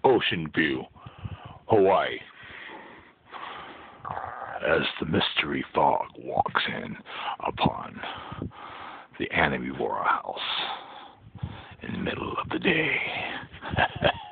Ocean View, Hawaii, as the mystery fog walks in upon the Anamibora house in the middle of the day.